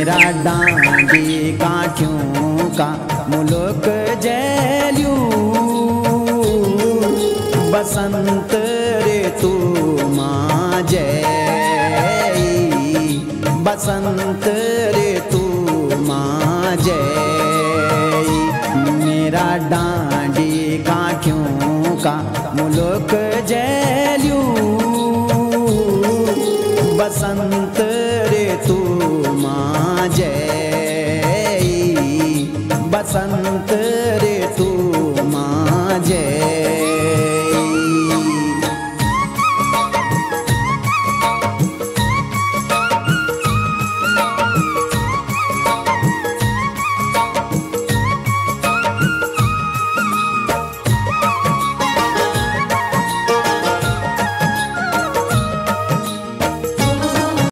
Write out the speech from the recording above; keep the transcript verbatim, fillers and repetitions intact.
मेरा डांडी काठियों का मुल्क जैल्यू बसंत रे तू माँ जय बसंत रे तू माँ जय मेरा डांडी काठियों का मुल्क जैल्यू बसंत रे तू माँ जय बसंत